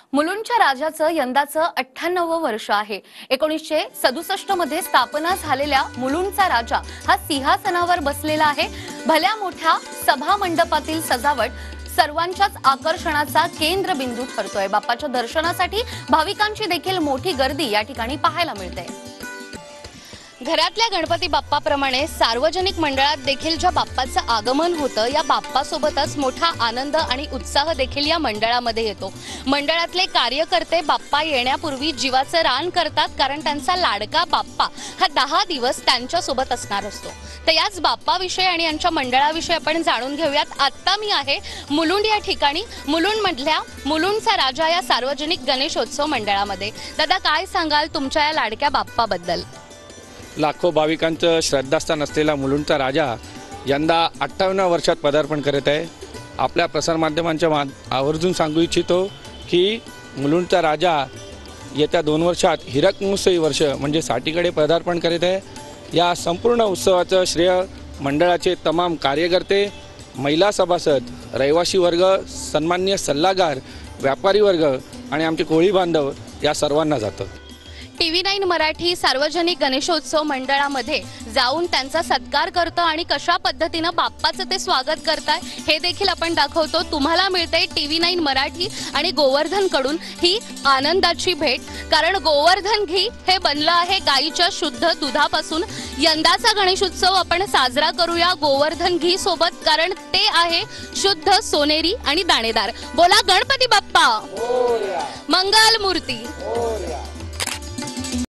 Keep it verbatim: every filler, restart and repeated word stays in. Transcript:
मुलुंडच्या राजाचं यंदाचं अठ्ठ्याण्णववं वर्ष आहे। एकोणीसशे सदुसष्ट मध्ये स्थापना झालेल्या मुलुंडचा राजा हा सिंहासनावर बसलेला आहे। भल्या मोठ्या सभा मंडपातील सजावट सर्वांच्याच आकर्षणाचा केंद्रबिंदू ठरतोय। बाप्पाच्या दर्शनासाठी भाविकांची देखील मोठी गर्दी या ठिकाणी पाहायला मिळते। घरातल्या गणपती बाप्पाप्रमाणे सार्वजनिक मंडळात देखील ज्या बाप्पाचं आगमन होतं या बाप्पासोबतच मोठा आनंद आणि उत्साह देखील या मंडळामध्ये येतो। मंडळातले कार्यकर्ते बाप्पा येण्यापूर्वी जीवाचं रान करतात, कारण त्यांचा लाडका बाप्पा हा दहा दिवस त्यांच्या सोबत असणार असतो। तर याच बाप्पाविषयी आणि यांच्या मंडळाविषयी आपण जाणून घेऊयात। आता मी आहे मुलुंड या ठिकाणी, मुलुंड मधल्या मुलुंडचा राजा या सार्वजनिक गणेशोत्सव मंडळामध्ये। दादा, काय सांगाल तुमच्या या लाडक्या बाप्पाबद्दल? लाखो भाविकांचं श्रद्धास्थान असलेला मुलुंडचा राजा यंदा अठ्ठावन्न वर्षात पदार्पण करत आहे। आपल्या प्रसारमाध्यमांच्या मा आवर्जून सांगू इच्छितो की मुलुंडचा राजा येत्या दोन वर्षात हिरक महोत्सवी वर्ष म्हणजे साठीकडे पदार्पण करीत आहे। या संपूर्ण उत्सवाचं श्रेय मंडळाचे तमाम कार्यकर्ते, महिला सभासद, रहिवासी वर्ग, सन्माननीय सल्लागार, व्यापारी वर्ग आणि आमचे कोळी बांधव या सर्वांना जातं। टीव्ही नाईन मराठी सार्वजनिक गणेशोत्सव मंडळामध्ये जाऊन त्यांचा सत्कार करतो आणि कशा पद्धतीने बाप्पाचं ते स्वागत करताय हे देखील आपण दाखवतो। तुम्हाला मिळते टीव्ही नाईन मराठी आणि गोवर्धन कडून ही आनंदाची भेट, कारण गोवर्धन घी हे बनलं आहे गाईच्या शुद्ध दुधापासून। यंदाचा गणेशोत्सव आपण साजरा करूया गोवर्धन घी सोबत, कारण ते आहे शुद्ध सोनेरी आणि दाणेदार। बोला गणपती बाप्पा, मंगल मूर्ती।